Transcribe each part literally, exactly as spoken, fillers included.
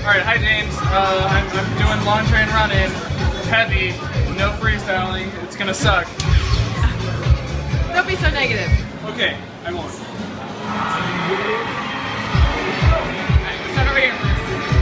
Alright, hi James. Uh, I'm, I'm doing long train running, heavy, no freestyling. It's gonna suck. Don't be so negative. Okay, I won't. Alright, start over here first.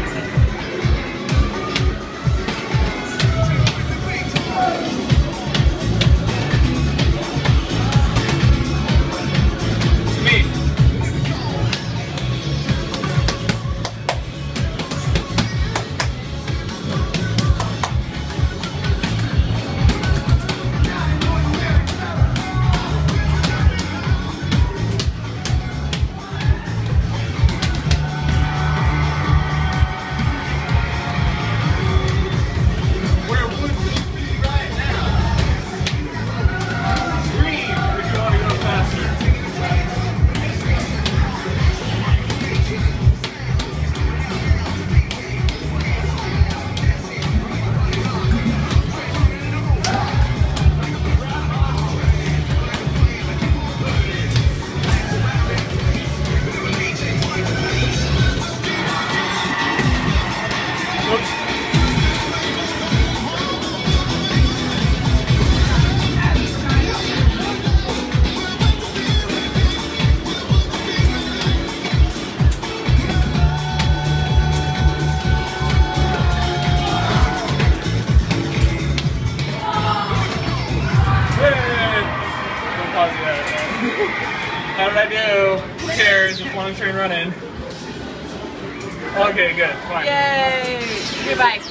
How did I do? Who cares? Just long train running. Okay, good. Fine. Yay! Goodbye.